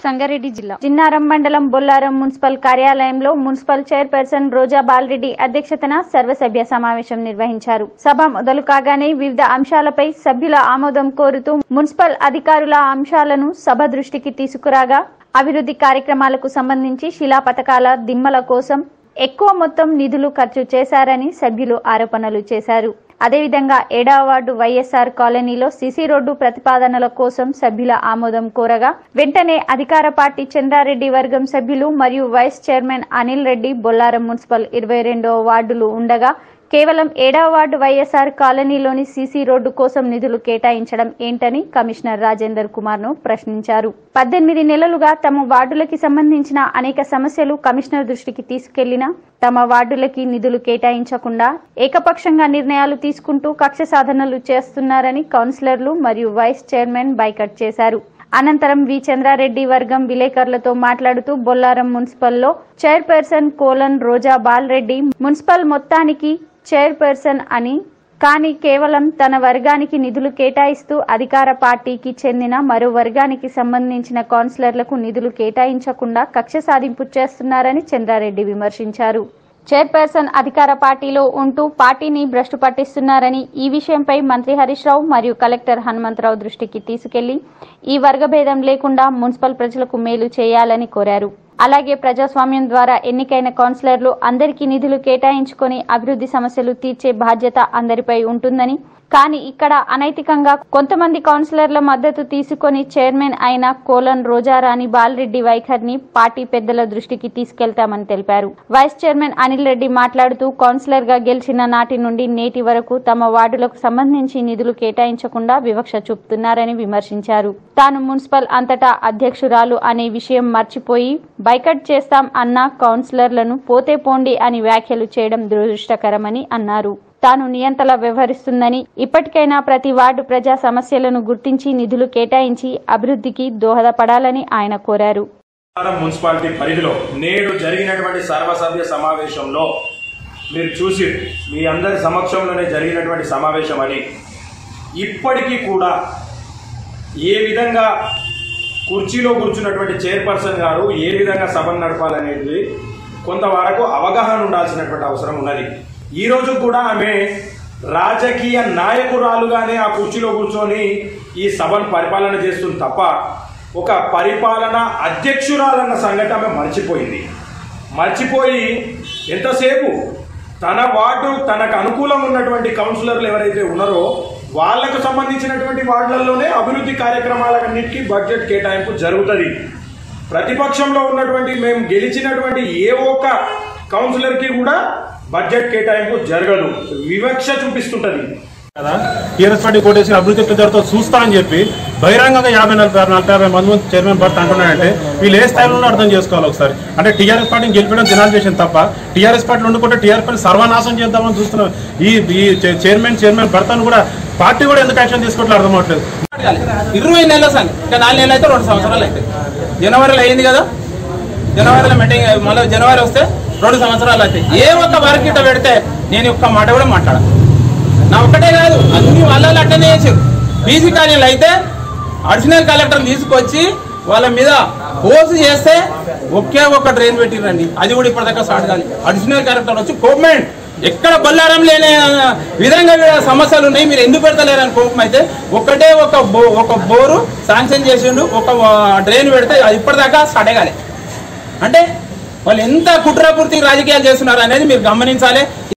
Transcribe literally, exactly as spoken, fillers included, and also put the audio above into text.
సంగారెడ్డి జిల్లా జిన్నారం మండలం బొల్లారం మున్సిపల్ కార్యాలయంలో మున్సిపల్ చైర్పర్సన్ రోజా బాలరెడ్డి అధ్యక్షతన సర్వసభ్య సమావేశం నిర్వహించారు. సభ మొదలు కాగానే వివిధ అంశాలపై సభ్యుల ఆమోదం కోరుతూ మున్సిపల్ అధికారుల అంశాలను సభ దృష్టికి తీసుకురాగా అభివృద్ధి కార్యక్రమాలకు సంబంధించి శిలా పథకాల దిమ్మల కోసం ఎక్కువ మొత్తం నిధులు ఖర్చు చేశారని సభ్యులు ఆరోపణలు చేశారు. అదేవిధంగా ఏడవ వార్డు వైఎస్ఆర్ కాలనీలో సిసి రోడ్డు ప్రతిపాదనల కోసం సభ్యుల ఆమోదం కోరగా వెంటనే అధికార పార్టీ చంద్రారెడ్డి వర్గం సభ్యులు మరియు vice chairman Anil Reddy Bollaram municipal ఇరవై రెండవ వార్డులు ఉండగా కేవలం ఏడవ వార్డు వైఎస్ఆర్ కాలనీలోని సీసీ రోడ్డు కోసం నిధులు కేటాయించడం ఏంటని కమిషనర్ రాజేందర్ కుమార్ ను ప్రశ్నించారు. పద్దెనిమిది నెలలుగా తమ వార్డులకి సంబంధించిన అనేక సమస్యలు కమిషనర్ దృష్టికి తీసుకెళ్లినా తమ వార్డులకి నిధులు కేటాయించకుండా ఏకపక్షంగా నిర్ణయాలు తీసుకుంటూ కక్ష సాధనలు చేస్తున్నారని కౌన్సిలర్లు మరియు వైస్ చైర్మన్ బైకట్ చేశారు. అనంతరం వి చంద్రారెడ్డి వర్గం విలేకరులతో మాట్లాడుతూ బొల్లారం మున్సిపల్లో చైర్పర్సన్ కోలన్ రోజా బాలరెడ్డి మున్సిపల్ మొత్తానికి చైర్పర్సన్ అని, కానీ కేవలం తన వర్గానికి నిధులు కేటాయిస్తూ అధికార పార్టీకి చెందిన మరో వర్గానికి సంబంధించిన కౌన్సిలర్లకు నిధులు కేటాయించకుండా కక్ష సాధింపు చేస్తున్నారని చంద్రారెడ్డి విమర్శించారు. చైర్పర్సన్ అధికార పార్టీలో ఉంటూ పార్టీని భ్రష్టు పట్టిస్తున్నారని, ఈ విషయంపై మంత్రి హరీష్ రావు మరియు కలెక్టర్ హనుమంతరావు దృష్టికి తీసుకెళ్లి ఈ వర్గభేదం లేకుండా మున్సిపల్ ప్రజలకు మేలు చేయాలని కోరారు. అలాగే ప్రజాస్వామ్యం ద్వారా ఎన్నికైన కౌన్సిలర్లు అందరికీ నిధులు కేటాయించుకొని అభివృద్ధి సమస్యలు తీర్చే బాధ్యత అందరిపై ఉంటుందని, కానీ ఇక్కడ అనైతికంగా కొంతమంది కౌన్సిలర్ల మద్దతు తీసుకొని చైర్మన్ అయిన కోలన్ రోజారాణి బాలరెడ్డి వైఖరిని పార్టీ పెద్దల దృష్టికి తీసుకెళ్తామని తెలిపారు. వైస్ చైర్మన్ అనిల్ రెడ్డి మాట్లాడుతూ కౌన్సిలర్ గా గెలిచిన నాటి నుండి నేటి వరకు తమ వార్డులకు సంబంధించి నిధులు కేటాయించకుండా వివక్ష చూపుతున్నారని విమర్శించారు. తాను మున్సిపల్ అంతటా అధ్యక్షురాలు అనే విషయం మర్చిపోయి బైకట్ చేస్తాం అన్న కౌన్సిలర్లను పోతే పోండి అని వ్యాఖ్యలు చేయడం దురదృష్టకరమని అన్నారు. తాను నియంతలా వ్యవహరిస్తుందని, ఇప్పటికైనా ప్రతి వార్డు ప్రజా సమస్యలను గుర్తించి నిధులు కేటాయించి అభివృద్ధికి దోహదపడాలని ఆయన కోరారు. మున్సిపాలిటీ పరిధిలో నేడు జరిగినటువంటి సర్వసభ్య సమావేశంలో మీరు చూసి మీ అందరి సమక్షంలోనే జరిగినటువంటి సమావేశం అని, ఇప్పటికీ కూడా ఏ విధంగా కుర్చీలో కూర్చున్నటువంటి చైర్పర్సన్ గారు ఏ విధంగా సభను నడపాలనేది కొంతవరకు అవగాహన ఉండాల్సినటువంటి అవసరం ఉన్నది. ఈ రోజు కూడా ఆమె రాజకీయ నాయకురాలుగానే ఆ కుర్చీలో కూర్చొని ఈ సభను పరిపాలన చేస్తుంది తప్ప ఒక పరిపాలన అధ్యక్షురాలన్న సంగతి ఆమె మర్చిపోయింది. మర్చిపోయి ఎంతసేపు తన వార్డు తనకు అనుకూలం ఉన్నటువంటి కౌన్సిలర్లు ఎవరైతే ఉన్నారో వాళ్లకు సంబంధించినటువంటి వార్డులలోనే అభివృద్ధి కార్యక్రమాలన్నిటికీ బడ్జెట్ కేటాయింపు జరుగుతుంది. ప్రతిపక్షంలో ఉన్నటువంటి మేము గెలిచినటువంటి ఏ ఒక్క కౌన్సిలర్కి కూడా బడ్జెట్ కేటాయింపు జరగదు, వివక్ష చూపిస్తుంటది కదా. టీఆర్ఎస్ పార్టీ కోటేసి అభివృద్ధి పెద్దలతో చూస్తా అని చెప్పి బహిరంగంగా యాభై నలభై నలభై యాభై మంది చైర్మన్ భర్త అంటున్నాడంటే వీళ్ళు ఏ స్థాయిలో అర్థం చేసుకోవాలి ఒకసారి. అంటే టీఆర్ఎస్ పార్టీని గెలిపడం దినాలు చేసింది తప్ప టీఆర్ఎస్ పార్టీలో ఉండుకుంటే టీఆర్ఎస్ పార్టీ సర్వనాశనం చేద్దామని చూస్తున్నాం. ఈ ఈ చైర్మన్ చైర్మన్ భర్తను కూడా పార్టీ కూడా ఎందుకు యాక్షన్ తీసుకోవట్లేదు అర్థం అవట్లేదు. ఇరవై నెలల సార్ ఇంకా నాలుగు నెలలు అయితే రెండు సంవత్సరాలు అయితే జనవరిలో అయింది కదా, జనవరిలో మీటింగ్ మళ్ళీ జనవరి వస్తే రెండు సంవత్సరాలు అయితే ఏ ఒక్క వర్క్ ఇట్లా పెడితే నేను ఒక్క మాట కూడా మాట్లాడ. నా ఒక్కటే కాదు అన్ని వాళ్ళు అట్టనే చేసారు. బీసీ కాలనీలు అయితే అడిషనల్ కలెక్టర్ తీసుకొచ్చి వాళ్ళ మీద పోసు చేస్తే ఒకే ఒక్క డ్రైన్ పెట్టిరండి, అది కూడా ఇప్పటిదాకా స్టార్ట్ కాదు. అడిషనల్ కలెక్టర్ వచ్చి గవర్నమెంట్ ఎక్కడ బొల్లారం లేని విధంగా సమస్యలు ఉన్నాయి, మీరు ఎందుకు పెడతలేరని కోపం అయితే ఒక్కటే ఒక బో ఒక బోరు శాంక్షన్ చేసిండు, ఒక డ్రైన్ పెడితే అది ఇప్పటిదాకా స్టార్ట్ కాలే. అంటే వాళ్ళు ఎంత కుట్రపూర్తి రాజకీయాలు చేస్తున్నారు అనేది మీరు గమనించాలి.